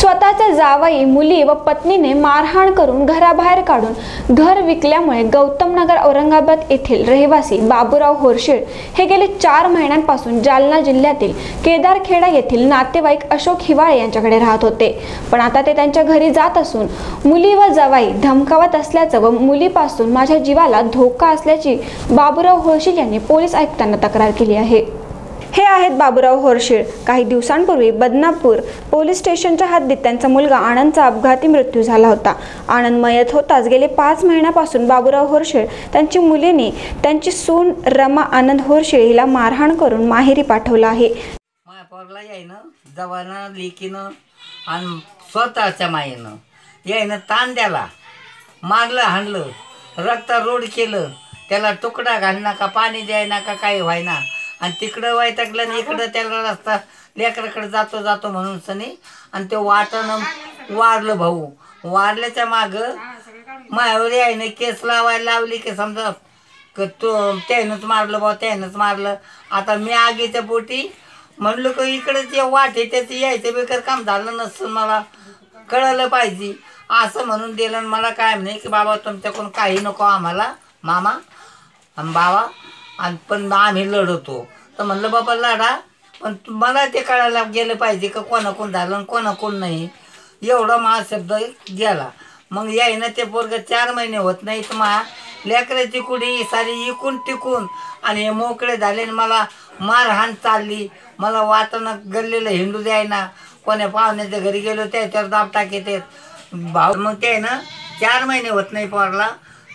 स्वतःच्या जावई, मुली व पत्नीने मारहाण करून घराबाहेर काढून घर विकल्यामुळे गौतमनगर औरंगाबाद येथील रहिवासी बाबूराव होरशेळ हे गेले 4 महिन्यांपासून जालना जिल्ह्यातील केदारखेडा येथील नातेवाईक अशोक हिवाळे यांच्याकडे राहत होते। पण आता ते त्यांच्या घरी जात असून मुली व जावई धमकावत असल्याचं व मुलीपासून माझ्या जीवाला धोका असल्याची बाबूराव होरशेळ यांनी पोलीस आयुक्तांना तक्रार केली आहे। हे आहेत बाबूराव होरशेळ। काही दिवसांपूर्वी बदनापूर पोलीस स्टेशनच्या हद्दीत त्यांचा मुलगा आनंदचा अपघाती मृत्यू झाला होता। आनंद मयत होताच गेले 5 महिन्यापासून बाबूराव होरशेळ त्यांची मुलीने त्यांची सून रमा आनंद होरशेळ हिला मारहाण करून माहेरी पाठवलं आहे। माझ्या पोरला यायनं जवानं लेकीनं आणि स्वतःच्या मायेनं यायनं ताण द्याला, मारलं हाणलं, रक्त रोड केलं, त्याला तुकडा घाल नका, पाणी द्याय नका, काही व्हायना। आणि तिकडं वैतागलं आणि इकडं त्याला रस्ता लेकराकडे जातो जातो म्हणून सनी आणि ते वाटणं वारलं। भाऊ वारल्याच्या मागं मायावर यायनं केस लावायला लावली की समजा तो त्यानंच मारलं भाऊ, त्यानंच मारलं। आता मी आगीच्या पोटी म्हणलो की इकडंच जे वाट आहे त्याचं यायचं बेकार काम झालं नसतं, मला कळलं पाहिजे असं म्हणून दिलं। आणि मला काय म्हणे की बाबा तुमच्याकडून काही नको आम्हाला मामा आणि बाबा, आणि पण आम्ही लढतो। तर म्हणलं बाबा लढा, पण मला ते कळायला गेलं पाहिजे का कोणाकोण झालं आणि कोणाकोण नाही, एवढा मा शब्द गेला। मग यायनं ते पोरगं 4 महिने होत नाही तर मा लेकराची कुडी सारी इकून टिकून आणि हे मोकळे झाले आणि मला मारहाण चालली। मला वाटणं गल्लेलं हिंडू द्यायना, कोण्या पाहुण्याच्या घरी गेलो त्याच्यावर दाब टाकेत भाऊ। मग ते ना 4 महिने होत नाही पोरला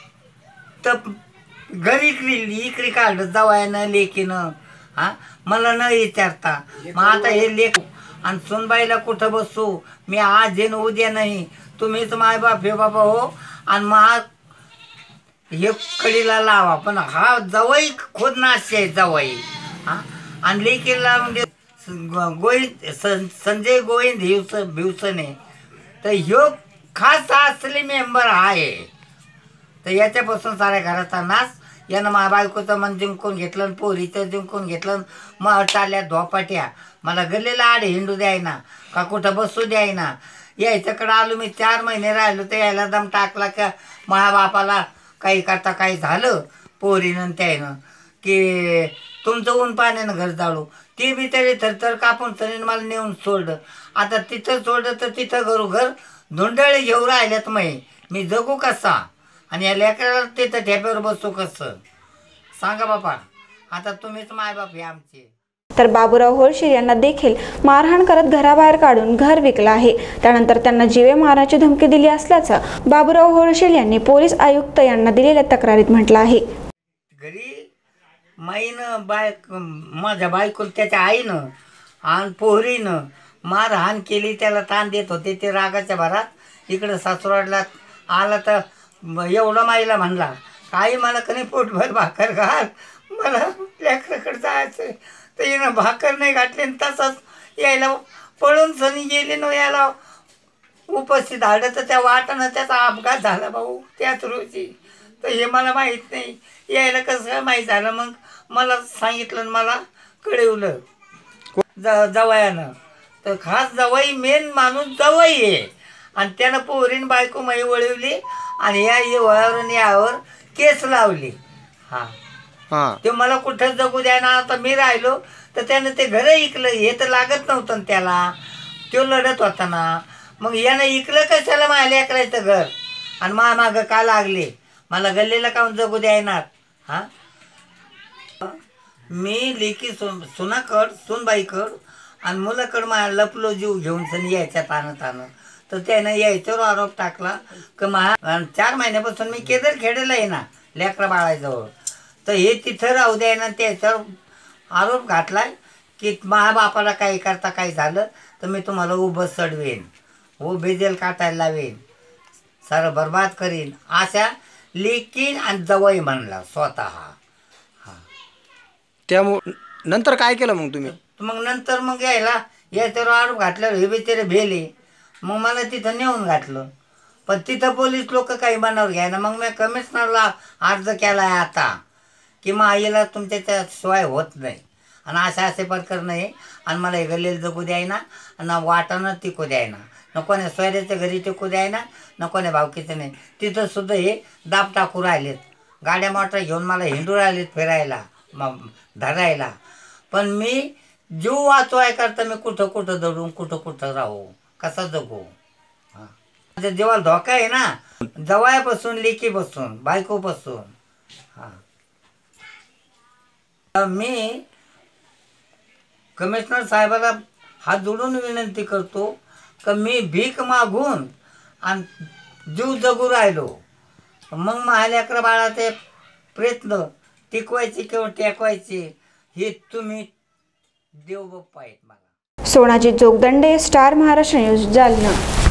तर घरी इकरी काढलं जवायनं लेकीनं, हां मला न विचारता। मग आता हे लेक आणि सुनबाईला कुठं बसू मी, आज येणं उद्या नाही, तुम्हीच मायबाप हे बाबा हो। आणि मग हे कडीला लावा, पण हा जवाई खुद नाशी आहे जवाई, हां। आणि लेकीला म्हणजे संजय गोविंद भिवसने तर ह्यो खास असले मेंबर आहे। तर याच्यापासून साऱ्या घराचा नाश। यानं माझ्या बायकोचं मन जिंकून घेतलं आणि पोरीचं जिंकून घेतलं। मग चालल्या धोपाट्या, मला गल्लीला आड हिंडू द्यायना का कुठं बसू द्यायना। यायच्याकडं आलो मी 4 महिने राहिलो तर यायला दम टाकला का माझ्या बापाला काही करता काही झालं पोरीनं त्यानं की तुमचं ऊन पाण्यानं घर जाळू। ते बी तरी थरथर कापून सरीन मला नेऊन सोडलं। आता तिथं सोडलं तर तिथं घरोघर धुंडळे घेऊ राहिल्यात, मी जगू कसा आणि या लेकराला तिथं ठेप्यावर बसू कसं सांगा बापा। आता तुम्हीच मायबाप हे आमचे। तर बाबूराव होरशेळ यांना देखील मारहाण करत घराबाहेर काढून घर विकलं आहे। त्यानंतर त्यांना जीवे मारण्याची धमकी दिली असल्याचं बाबूराव होरशेळ यांनी पोलीस आयुक्त यांना दिलेल्या तक्रारीत म्हटलं आहे। घरी माईनं माझ्या बायको त्याच्या आईनं आणि पोहरीनं मारहाण केली, त्याला ताण देत होते ते रागाच्या भरात। इकडं सासुरवाडला आला तर एवढं माईला म्हणला आई मला कधी पोटभर भाकर घाल, मला लेकराकडे जायचं। तर येणं भाकर नाही घातली आणि तसंच यायला पळून सनी गेली न यायला उपस्थित आलं तर त्या वाटानं त्याचा अपघात झाला भाऊ त्याच रोजी। तर हे मला माहीत नाही, यायला कसं माहीत झालं मग मला सांगितलं आणि मला कळवलं जवयानं। तर खास जवाई मेन माणूस जवाई आहे आणि त्यानं पोरीन बायको माई वळवली आणि यावरून यावर केस लावली। हां ते मला कुठं जगू द्या ना। आता मी राहिलो तर त्यानं ते घर इकलं, हे तर लागत नव्हतं ना त्याला, तो लढत होता ना। मग यानं इकलं कशाला माझ्या लेकराचं घर आणि मागं का लागले, मला गल्लीला काऊन जगू द्यायनात। हां मी लेकी सुनबाईकड आणि मुलाकडं माझ्या लपलो जीव घेऊन सनी यायच्या तानं तर त्यानं यायच्यावर आरोप टाकला की 4 महिन्यापासून मी केदारखेड्याला आहे ना लेकरा बाळाजवळ, तर हे तिथं राहू द्याय ना। त्याच्यावर आरोप घातलाय की माझ्या बापाला काही करता काही झालं तर मी तुम्हाला उभं चढवेन, बेजेल काटायला लावेन, सारं बरबाद करीन, अशा लेकीन आणि जवई म्हणला स्वतः। त्यामुळे नंतर काय केलं मग तुम्ही? मग नंतर मग याच्यावर आरोप घातल्यावर हे बिचारे भेले, मग मला तिथं नेऊन घातलं। पण तिथं पोलीस लोक काही मनावर घ्यायना। मग मी कमिशनरला अर्ज केला आहे आता की मग आईला तुमच्या त्याशिवाय होत नाही आणि असे प्रकार नाही आणि मला हे गल्लीला जगू द्यायना आणि वाटानं टिकू द्यायना। न कोण्या सोयऱ्याच्या घरी टिकू द्यायना, न कोण्या भावकीचं नाही. तिथं सुद्धा हे दाब टाकू राहिलेत. गाड्या मोटर घेऊन मला हिंडू राहिलेत फिरायला, धरायला. पण मी जीव वाचवाय करता मी कुठं कुठं दडून कुठं कुठं राहू, कसा जगू. हां, माझ्या जीवाला धोका आहे ना, जवळपासून लेकीपासून बायकोपासून. हां, मी कमिशनर साहेबाला हात जोडून विनंती करतो की मी भीक मागून आणि जीव जगू राहिलो, मग माझ्या लेकरा बाळाचे प्रयत्न टिकवायचे किंवा टेकवायचे हे तुम्ही देव बाप्पा आहेत मला. Sonaji Jogdande, star Maharashtra news, Jalna.